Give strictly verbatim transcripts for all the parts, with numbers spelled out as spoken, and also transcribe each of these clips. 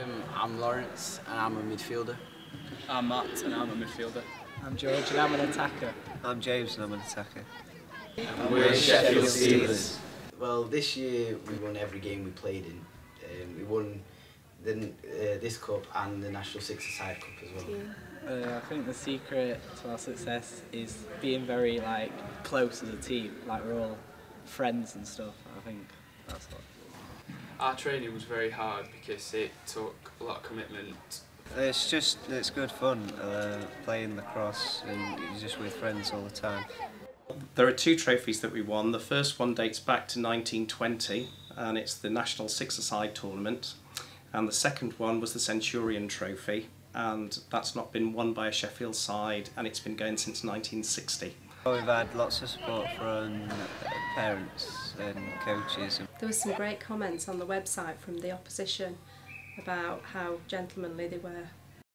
Um, I'm Lawrence and I'm a midfielder. I'm Matt and I'm a midfielder. I'm George and I'm an attacker. I'm James and I'm an attacker. And we're Sheffield Steelers. Well, this year we won every game we played in. Um, we won the, uh, this cup and the National Six-a-Side Cup as well. Uh, I think the secret to our success is being very like close as a team. Like we're all friends and stuff. I think that's what. Our training was very hard because it took a lot of commitment. It's just, it's good fun uh, playing lacrosse and you're just with friends all the time. There are two trophies that we won. The first one dates back to nineteen twenty and it's the National Six-a-Side Tournament, and the second one was the Centurion Trophy, and that's not been won by a Sheffield side and it's been going since nineteen sixty. We've had lots of support from parents and coaches. There were some great comments on the website from the opposition about how gentlemanly they were.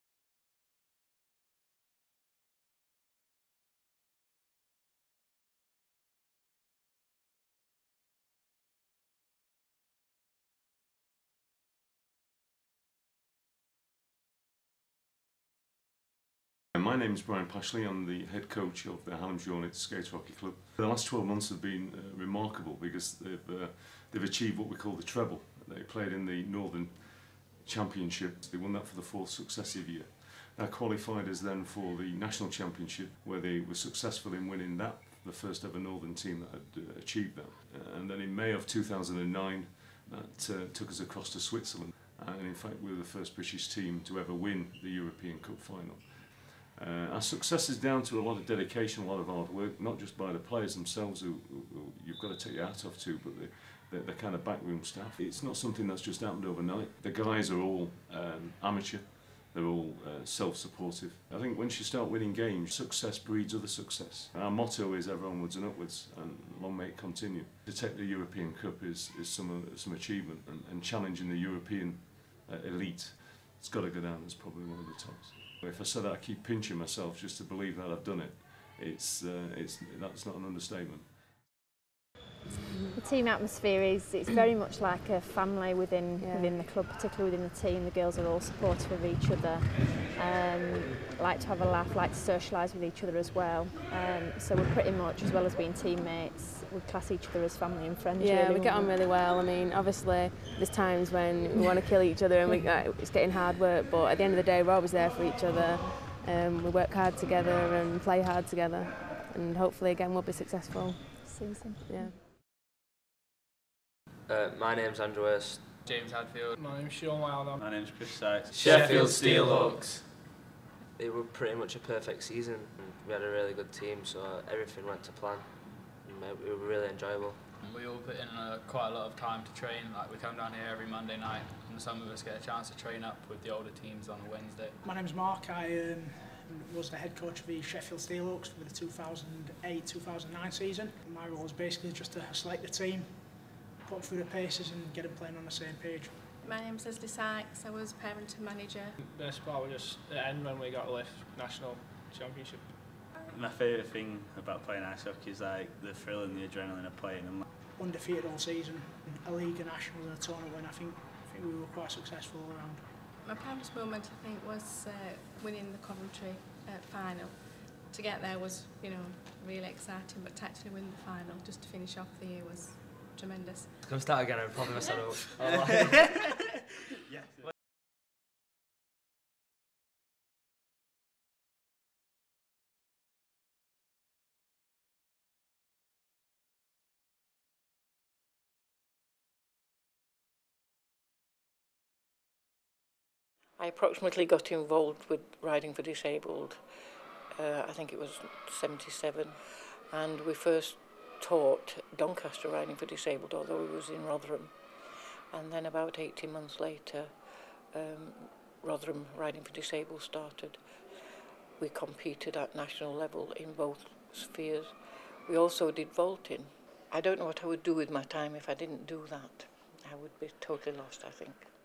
My name is Brian Pashley. I'm the head coach of the Hallam's Hornets Skates Hockey Club. The last twelve months have been uh, remarkable because they've, uh, they've achieved what we call the treble. They played in the Northern Championship. They won that for the fourth successive year. Now qualified as then for the National Championship, where they were successful in winning that, the first ever Northern team that had uh, achieved that. Uh, and then in May of two thousand nine, that uh, took us across to Switzerland. Uh, and in fact we were the first British team to ever win the European Cup final. Uh, our success is down to a lot of dedication, a lot of hard work, not just by the players themselves who, who, who you've got to take your hat off to, but the, the, the kind of backroom staff. It's not something that's just happened overnight. The guys are all um, amateur, they're all uh, self-supportive. I think once you start winning games, success breeds other success. Our motto is ever onwards and upwards, and long may it continue. To take the European Cup is, is some, some achievement, and, and challenging the European uh, elite, it's got to go down as probably one of the tops. If I said that, I keep pinching myself just to believe that I've done it. It's, uh, it's, that's not an understatement. The team atmosphere is it's very much like a family within yeah. within the club, particularly within the team. The girls are all supportive of each other, um, like to have a laugh, like to socialise with each other as well. Um, so we're pretty much, as well as being teammates, we class each other as family and friends. Yeah, really, we get on really well. I mean, obviously there's times when we want to kill each other and we, uh, it's getting hard work, but at the end of the day we're always there for each other. Um, we work hard together and play hard together, and hopefully again we'll be successful this season. Yeah. Uh, my name's Andrew Hurst. James Hadfield. My name's Sean Wilder. My name's Chris Sykes. Sheffield Steelhawks. It was pretty much a perfect season. We had a really good team, so everything went to plan. It was really enjoyable. We all put in a, quite a lot of time to train. Like we come down here every Monday night, and some of us get a chance to train up with the older teams on a Wednesday. My name's Mark. I um, was the head coach of the Sheffield Steelhawks for the two thousand eight two thousand nine season. My role was basically just to select the team, put them through the paces and get them playing on the same page. My name's Leslie Sykes. I was parent and manager. The best part was just the end when we got left national championship. My favourite thing about playing ice hockey is like the thrill and the adrenaline of playing. And undefeated all season, a league, a national and a tournament win. I think, I think we were quite successful all around. My proudest moment I think was uh, winning the Coventry uh, final. To get there was, you know, really exciting, but to actually win the final, just to finish off the year, was tremendous. Can I start again? I'm probably myself up. Yes. I approximately got involved with riding for disabled, uh, I think it was seventy-seven, and we first taught Doncaster riding for disabled, although we was in Rotherham. And then about eighteen months later, um, Rotherham riding for disabled started. We competed at national level in both spheres. We also did vaulting. I don't know what I would do with my time if I didn't do that. I would be totally lost, I think.